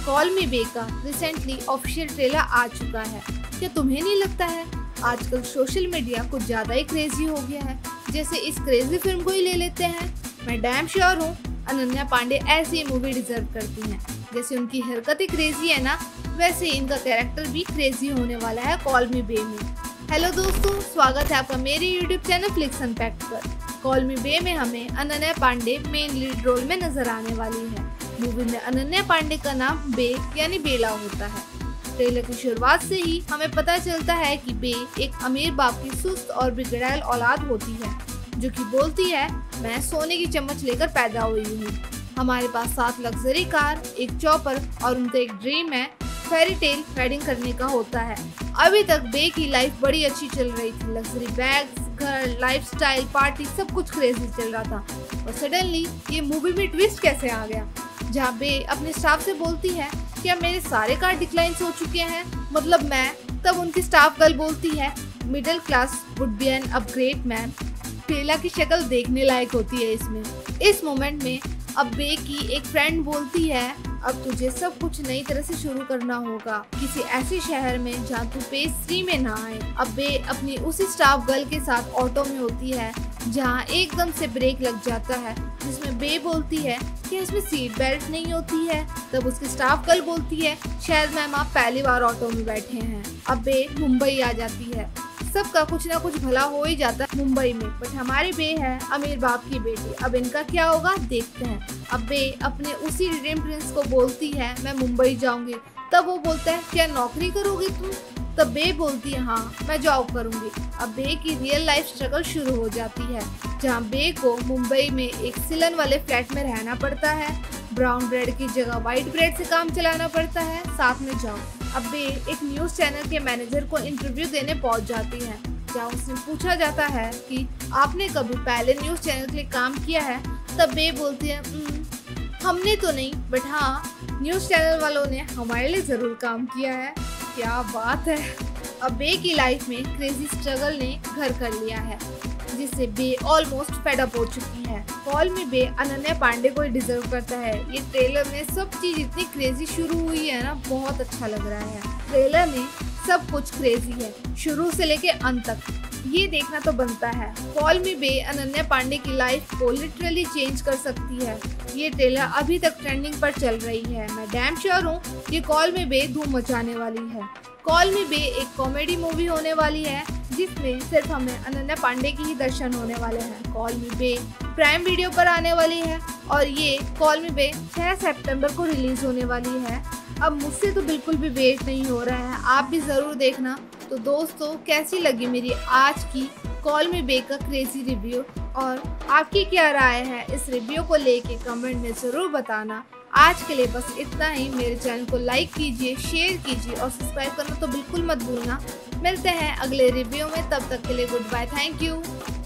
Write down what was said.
Call Me बे का recently official trailer आ चुका है। क्या तुम्हें नहीं लगता है आजकल सोशल मीडिया कुछ ज्यादा ही क्रेजी हो गया है? जैसे इस क्रेजी फिल्म को ही ले लेते हैं। मैं डैम श्योर हूँ अनन्या पांडे ऐसी मूवी डिजर्व करती हैं। जैसे उनकी हरकतें क्रेजी है ना, वैसे इनका कैरेक्टर भी क्रेजी होने वाला है कॉल मी बे में। हेलो दोस्तों, स्वागत है आपका मेरे यूट्यूब चैनल फ्लिक्स अनपैक्ड पर। कॉल मी बे में हमें Ananya Pandey main lead role में नजर आने वाली है। मूवी में अनन्या पांडे का नाम बे यानी बेला होता है। ट्रेलर की शुरुआत से ही हमें पता चलता है कि बे एक अमीर बाप की सुस्त और बिगड़ैल औलाद होती है, जो कि बोलती है मैं सोने की चम्मच लेकर पैदा हुई हूँ। हमारे पास 7 लग्जरी कार, एक चॉपर और उनका एक ड्रीम है फेरी टेल राइडिंग करने का होता है। अभी तक बे की लाइफ बड़ी अच्छी चल रही थी। लग्जरी बैग्स, घर, लाइफस्टाइल, पार्टी सब कुछ क्रेजी चल रहा था। और सडनली ये मूवी में ट्विस्ट कैसे आ गया, जहाँ बे अपने स्टाफ से बोलती है क्या मेरे सारे कार डिक्लाइन हो चुके हैं, मतलब मैं। तब उनकी स्टाफ गर्ल बोलती है middle class would be an upgrade man. Bela की शक्ल देखने लायक होती है इसमें। इस मोमेंट में अब बे की एक फ्रेंड बोलती है अब तुझे सब कुछ नई तरह से शुरू करना होगा, किसी ऐसे शहर में जहाँ तू पेज 3 में ना आए। अब बे अपनी उसी स्टाफ गर्ल के साथ ऑटो में होती है, जहाँ एकदम से ब्रेक लग जाता है, जिसमें बे बोलती है कि इसमें सीट बेल्ट नहीं होती है। तब उसकी स्टाफ गर्ल बोलती है शायद मैम आप पहली बार ऑटो में बैठे हैं। अब बे मुंबई आ जाती है। सबका कुछ ना कुछ भला हो ही जाता है मुंबई में, बट हमारी बे है अमीर बाप की बेटी। अब इनका क्या होगा देखते हैं। अब बे अपने उसी ड्रीम प्रिंस को बोलती है मैं मुंबई जाऊंगी। तब वो बोलता है क्या नौकरी करोगी तुम? तब बे बोलती है हाँ मैं जॉब करूंगी। अब बे की रियल लाइफ स्ट्रगल शुरू हो जाती है, जहाँ बे को मुंबई में एक सिलन वाले फ्लैट में रहना पड़ता है। ब्राउन ब्रेड की जगह व्हाइट ब्रेड से काम चलाना पड़ता है, साथ में जॉब। अब बे एक न्यूज चैनल के मैनेजर को इंटरव्यू देने पहुंच जाती है, जहाँ उससे पूछा जाता है कि आपने कभी पहले न्यूज चैनल के लिए काम किया है? तब बे बोलती है हमने तो नहीं, बट हाँ न्यूज चैनल वालों ने हमारे लिए जरूर काम किया है। क्या बात है। अब बे की लाइफ में क्रेजी स्ट्रगल ने घर कर लिया है, जिससे बे ऑलमोस्ट फेड अप हो चुकी है। Call Me Bae Ananya Pandey को ही डिजर्व करता है। ये ट्रेलर में सब चीज इतनी क्रेजी शुरू हुई है ना, बहुत अच्छा लग रहा है। ट्रेलर में सब कुछ क्रेजी है शुरू से लेके अंत तक, ये देखना तो बनता है। Call Me Bae Ananya Pandey की लाइफ को लिटरली चेंज कर सकती है। ये ट्रेलर अभी तक ट्रेंडिंग पर चल रही है। मैं डैम श्योर हूँ ये कॉल मी बे धूम मचाने वाली है। कॉल मी बे एक कॉमेडी मूवी होने वाली है, जिसमें सिर्फ हमें अनन्या पांडे की ही दर्शन होने वाले हैं। Call Me Bae Prime Video पर आने वाली है और ये कॉल मी बे 6 सितंबर को रिलीज होने वाली है। अब मुझसे तो बिल्कुल भी वेट नहीं हो रहा है, आप भी ज़रूर देखना। तो दोस्तों कैसी लगी मेरी आज की कॉल मी बे का क्रेजी रिव्यू, और आपकी क्या राय है इस रिव्यू को लेके कमेंट में ज़रूर बताना। आज के लिए बस इतना ही। मेरे चैनल को लाइक कीजिए, शेयर कीजिए और सब्सक्राइब करना तो बिल्कुल मत भूलना। मिलते हैं अगले रिव्यू में, तब तक के लिए गुड बाय, थैंक यू।